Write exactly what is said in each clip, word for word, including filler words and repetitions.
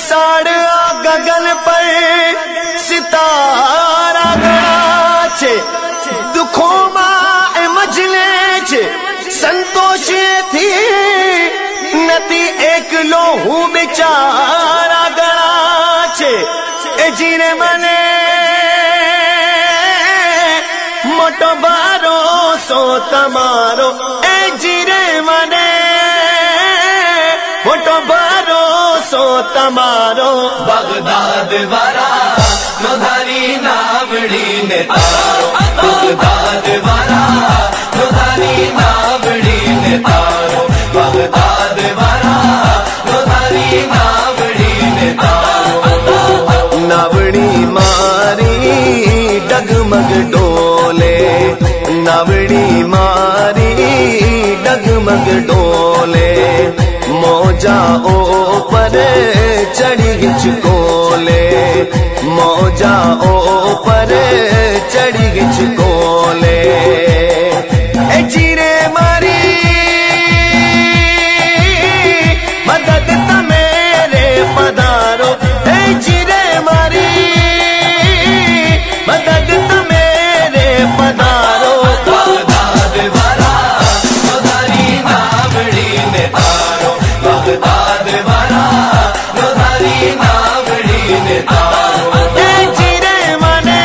साड़ा गगन पर सितारा छे दुखों मां मजले छे संतोष थी नती एक लोहू बेचारा गणा छे ए जीने मने मोटो भरोसो तमारो ए जीरे मने मोटो भरोसो तमारो बगदाद वारा नोधारी नावड़ी ने तारो बगदाद वारा नोधारी नावड़ी ने तारो बगदाद वारा नोधारी नावड़ी ने तारो नावड़ी मारी डगमग डोले नावड़ी मारी डगमग डोले मौजा ऊपर चढ़ी हिचकोले मौजा ऊपर चढ़ी हिचकोले ए जीरे मारी मदद तमेरे पधारो ए जीरे मारी मदद तमेरे पधारो बगदाद वारा नोधारी नावड़ी ने तारो बगदाद वारा नोधारी नावड़ी ने तारो ए जीरे मने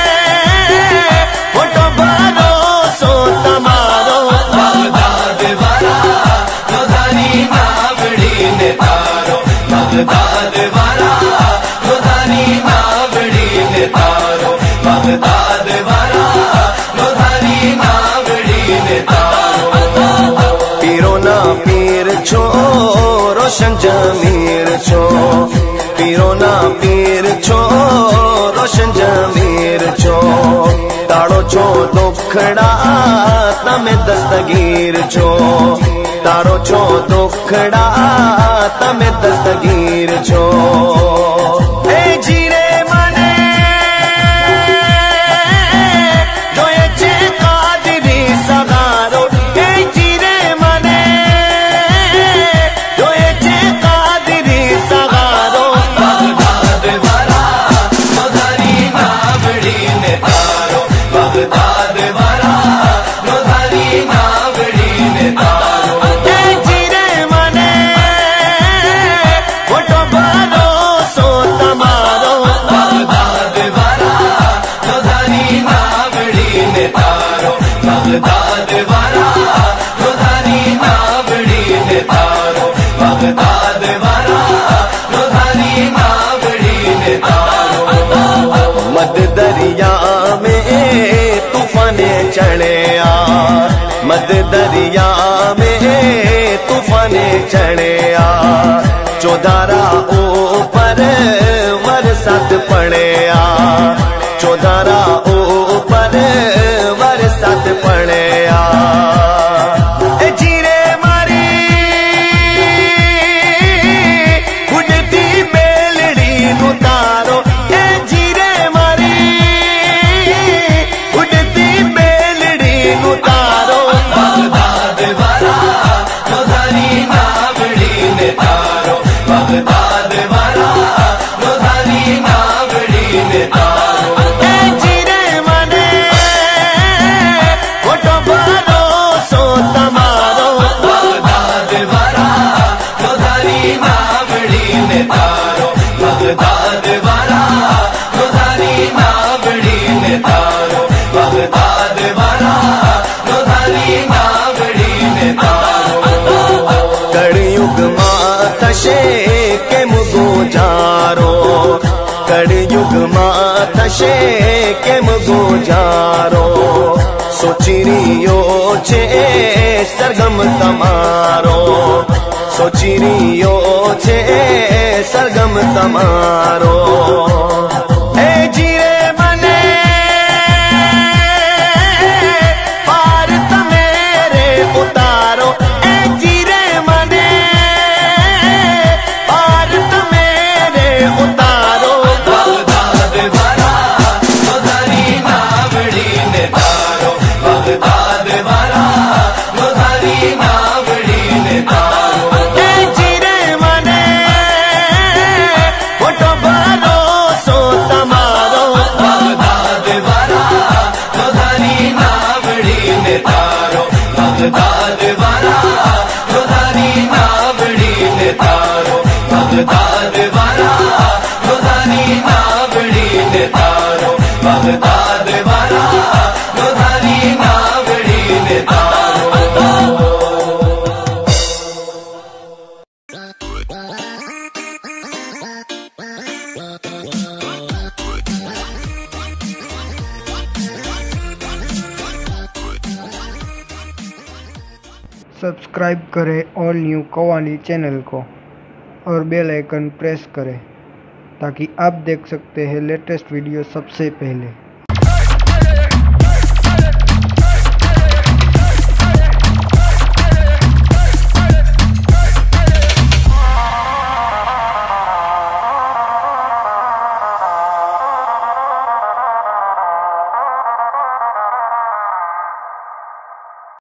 मोटो भरोसो तमारो बगदाद वारा नोधारी नावड़ी ने तारो बगदाद वारा नोधारी नावड़ी ने तारो बगदाद वारा नोधारी नावड़ी ने तारो पीरो ना पीर छो रोशन जमीर छो पीरो ना पीर छो रोशन जमीर छो ताड़ो छो दुखड़ा तमे दस्तगीर छो तारो छो दुखड़ा तमे दस्तगीर छो ए जीरे मने जोए चे कादरी सगारो ए जीरे मने जोए चे कादरी सगारो बगदाद वारा नोधारी नावड़ी ने तारो बगदाद वारा नोधारी नावड़ी ने तारो ए जीरे मने मोटो भरोसो तमारो बगदाद वारा नोधारी नावड़ी ने तारो बगदाद वारा नोधारी नावड़ी ने तारो बगदाद वारा नोधारी नावड़ी ने तारो मद दरिया में तूफाने चढ़े आ मद दरिया में तूफाने चढ़े आ चौधारा ऊपर बरसात पड़े आ चौधारा ऊपर बरसात पड़े आ ए जीरे मारी उड़ती बेलड़ी उतारो ए जीरे मारी उड़ती बेलड़ी उतारो बगदाद वारा नोधारी नावड़ी ने तारो बगदाद वारा नोधारी नावड़ी ने तारो ए जीरे मने मोटो भरोसो तमारो बगदाद वारा नोधारी नावड़ी ने तारो बगदाद वारा नोधारी नावड़ी ने तारो बगदाद वारा नोधारी नावड़ी ने तारो कड़युग मां थशे के मुगो जारो कड़युग मां थशे के मुगो जारो सोचिरियो छे सरगम तमारो सोचिरियो छे सरगम तमारो ए जीरे मने पार तमेरे उतारो ए जीरे मने पार तमेरे उतारो बगदाद वारा नोधारी नावड़ी ने तारो बगदाद वारा नोधारी नावड़ी ने तारो ए जीरे मने तारो बगदाद वाला गोधारी नावड़ी ने तारो बगदाद वाला गोधारी नावड़ी ने तारो। सब्सक्राइब करें ऑल न्यू कव्वाली चैनल को और बेल आइकन प्रेस करें ताकि आप देख सकते हैं लेटेस्ट वीडियो सबसे पहले।